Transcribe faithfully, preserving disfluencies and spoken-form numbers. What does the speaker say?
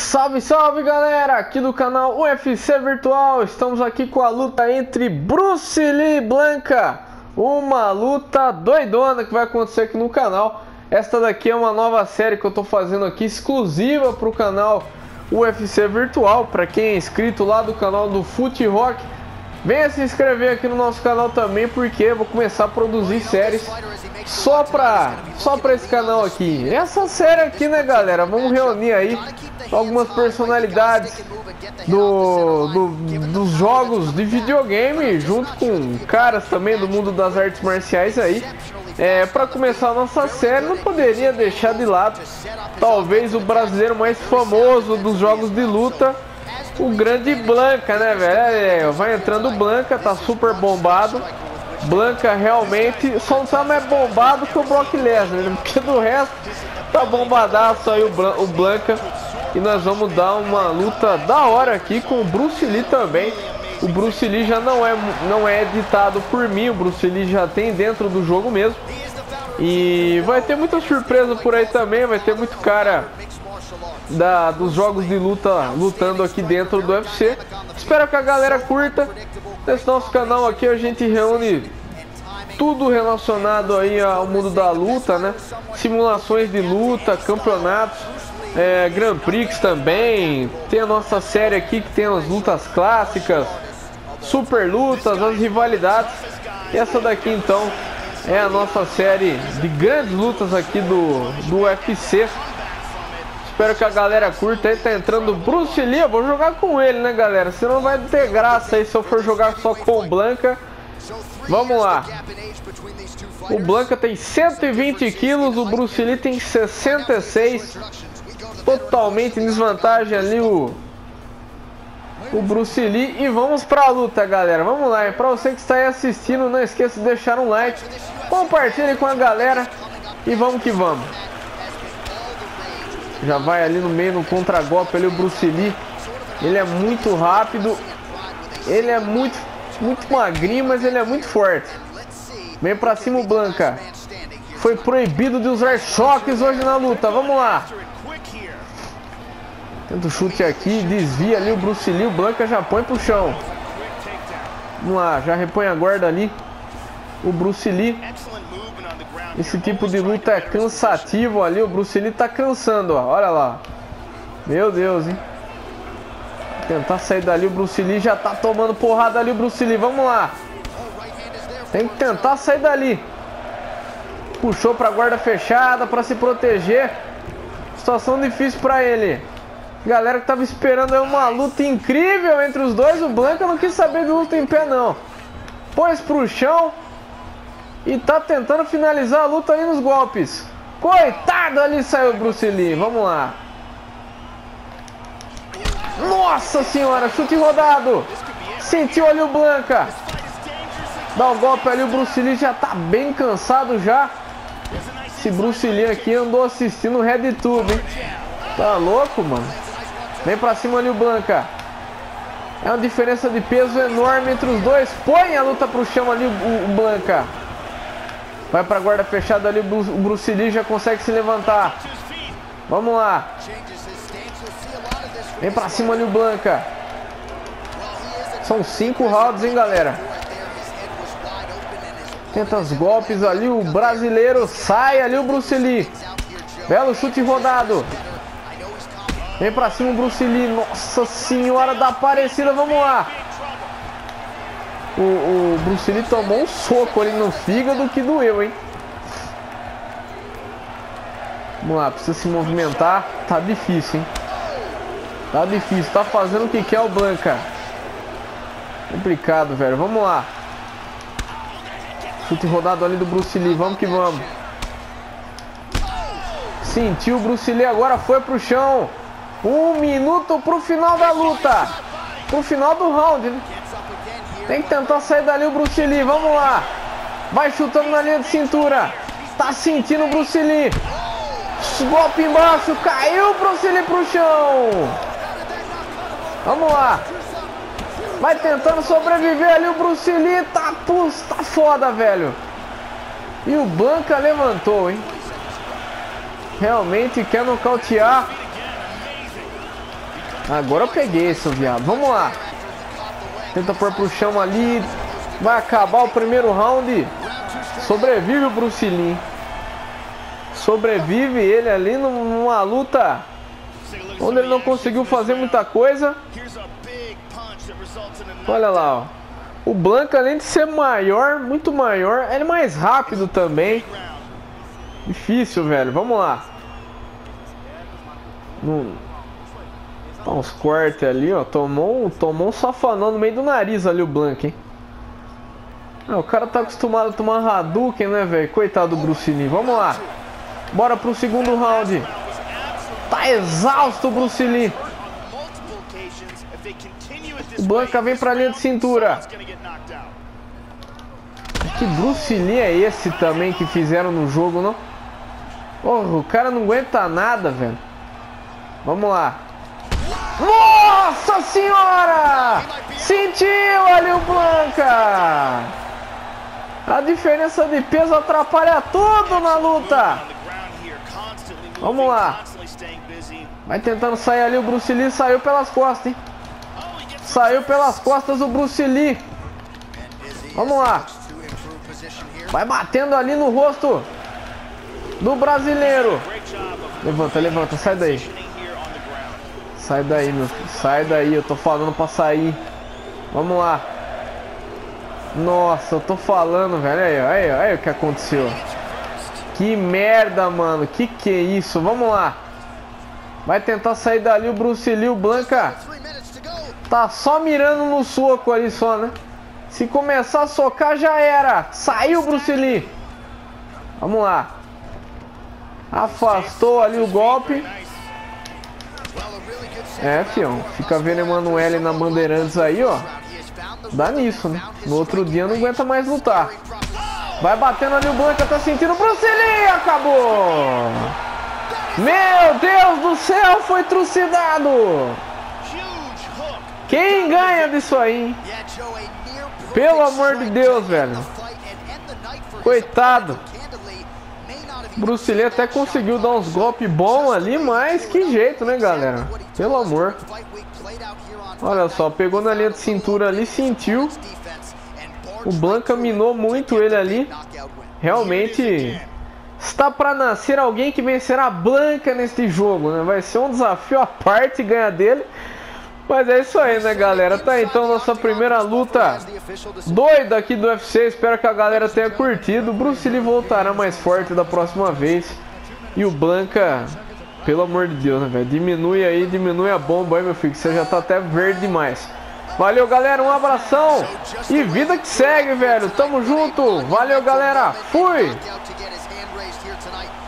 Salve, salve galera, aqui do canal U F C Virtual. Estamos aqui com a luta entre Bruce Lee e Blanka. Uma luta doidona que vai acontecer aqui no canal. Esta daqui é uma nova série que eu tô fazendo aqui, exclusiva para o canal U F C Virtual. Para quem é inscrito lá do canal do Fute Rock, venha se inscrever aqui no nosso canal também, porque eu vou começar a produzir séries só pra, só pra esse canal aqui. Essa série aqui, né galera, vamos reunir aí algumas personalidades do, do, dos jogos de videogame, junto com caras também do mundo das artes marciais aí. É, para começar a nossa série, não poderia deixar de lado talvez o brasileiro mais famoso dos jogos de luta, o grande Blanka, né, velho? É, vai entrando o Blanka, tá super bombado. Blanka realmente só não tá mais bombado que o Brock Lesnar, né? Porque do resto tá bombadaço aí o, o Blanka. E nós vamos dar uma luta da hora aqui com o Bruce Lee também. O Bruce Lee já não é, não é editado por mim, o Bruce Lee já tem dentro do jogo mesmo. E vai ter muita surpresa por aí também, vai ter muito cara Da, dos jogos de luta lutando aqui dentro do U F C. Espero que a galera curta. Nesse nosso canal aqui a gente reúne tudo relacionado aí ao mundo da luta, né? Simulações de luta, campeonatos, é, Grand Prix também. Tem a nossa série aqui que tem as lutas clássicas, super lutas, as rivalidades. E essa daqui então é a nossa série de grandes lutas aqui do, do U F C. Espero que a galera curta aí. Tá entrando o Bruce Lee. Eu vou jogar com ele, né, galera? Senão vai ter graça aí se eu for jogar só com o Blanka. Vamos lá. O Blanka tem cento e vinte quilos, o Bruce Lee tem sessenta e seis. Totalmente em desvantagem ali o, o Bruce Lee. E vamos pra luta, galera. Vamos lá. E pra você que está aí assistindo, não esqueça de deixar um like, compartilhe com a galera e vamos que vamos. Já vai ali no meio, no contragolpe ali o Bruce Lee. Ele é muito rápido. Ele é muito, muito magrinho, mas ele é muito forte. Vem pra cima o Blanka. Foi proibido de usar choques hoje na luta. Vamos lá. Tenta o chute aqui, desvia ali o Bruce Lee. O Blanka já põe pro chão. Vamos lá, já repõe a guarda ali o Bruce Lee. Esse tipo de luta é cansativo ali. O Bruce Lee tá cansando, ó. Olha lá. Meu Deus, hein. Tentar sair dali. O Bruce Lee já tá tomando porrada ali. O Bruce Lee, vamos lá. Tem que tentar sair dali. Puxou pra guarda fechada pra se proteger. Situação difícil pra ele. Galera que tava esperando aí uma luta incrível entre os dois. O Blanka não quis saber de luta em pé, não. Pôs pro chão e tá tentando finalizar a luta ali nos golpes. Coitado, ali saiu o Bruce Lee. Vamos lá. Nossa senhora, chute rodado. Sentiu ali o Blanka. Dá um golpe ali, o Bruce Lee já tá bem cansado já. Esse Bruce Lee aqui andou assistindo o RedTube, hein? Tá louco, mano. Vem pra cima ali o Blanka. É uma diferença de peso enorme entre os dois. Põe a luta pro chão ali o, o Blanka. Vai pra guarda fechada ali, o Bruce Lee já consegue se levantar. Vamos lá. Vem pra cima ali o Blanka. São cinco rounds, hein, galera. Tenta os golpes ali, o brasileiro sai ali o Bruce Lee. Belo chute rodado. Vem pra cima o Bruce Lee. Nossa senhora da Aparecida, vamos lá. O, o Bruce Lee tomou um soco ali no fígado que doeu, hein? Vamos lá, precisa se movimentar. Tá difícil, hein? Tá difícil, tá fazendo o que quer o Blanka. Complicado, velho. Vamos lá. Chute rodado ali do Bruce Lee, vamos que vamos. Sentiu o Bruce Lee, agora foi pro chão. Um minuto pro final da luta. Pro final do round, né? Tem que tentar sair dali o Bruce Lee, vamos lá. Vai chutando na linha de cintura. Tá sentindo o Bruce Lee. Golpe embaixo, caiu o Bruce Lee pro chão. Vamos lá. Vai tentando sobreviver ali o Bruce Lee. Tá, pus, tá foda, velho. E o Blanka levantou, hein. Realmente quer nocautear Agora eu peguei, seu viado. Vamos lá. Tenta pôr pro chão ali. Vai acabar o primeiro round. Sobrevive o Bruce Lee. Sobrevive ele ali numa luta onde ele não conseguiu fazer muita coisa. Olha lá, ó. O Blanca, além de ser maior, muito maior, ele é mais rápido também. Difícil, velho. Vamos lá. Hum. Tá uns cortes ali, ó. Tomou, tomou um safanão no meio do nariz ali o Blanca, hein. Ah, o cara tá acostumado a tomar Hadouken, né, velho? Coitado do Bruce Lee. Vamos lá. Bora pro segundo round. Tá exausto o Bruce Lee. O Blanca vem pra linha de cintura. Que Bruce Lee é esse também que fizeram no jogo, não? Porra, o cara não aguenta nada, velho. Vamos lá. Nossa senhora! Sentiu ali o Blanca! A diferença de peso atrapalha tudo na luta. Vamos lá. Vai tentando sair ali o Bruce Lee. Saiu pelas costas, hein? Saiu pelas costas o Bruce Lee. Vamos lá. Vai batendo ali no rosto do brasileiro. Levanta, levanta. Sai daí. Sai daí, meu filho. Sai daí. Eu tô falando pra sair. Vamos lá. Nossa, eu tô falando, velho. Aí, aí, aí o que aconteceu. Que merda, mano. Que que é isso? Vamos lá. Vai tentar sair dali o Bruce Lee. O Blanca tá só mirando no soco ali só, né? Se começar a socar, já era. Saiu o Bruce Lee. Vamos lá. Afastou ali o golpe. É, fião. Fica vendo Emanuele na Bandeirantes aí, ó. Dá nisso, né? No outro dia não aguenta mais lutar. Vai batendo ali o Blanca, tá sentindo o Bruce Lee. Acabou. Meu Deus do céu, foi trucidado. Quem ganha disso aí, hein? Pelo amor de Deus, velho. Coitado. Bruce Lee até conseguiu dar uns golpes bons ali, mas que jeito, né, galera? Pelo amor. Olha só, pegou na linha de cintura ali, sentiu. O Blanca minou muito ele ali. Realmente está para nascer alguém que vencerá a Blanca neste jogo, né? Vai ser um desafio à parte ganhar dele. Mas é isso aí, né, galera? Tá então nossa primeira luta doida aqui do U F C. Espero que a galera tenha curtido. O Bruce Lee voltará mais forte da próxima vez. E o Blanca, pelo amor de Deus, né, velho? Diminui aí, diminui a bomba aí, meu filho, que você já tá até verde demais. Valeu, galera, um abração e vida que segue, velho. Tamo junto. Valeu, galera. Fui!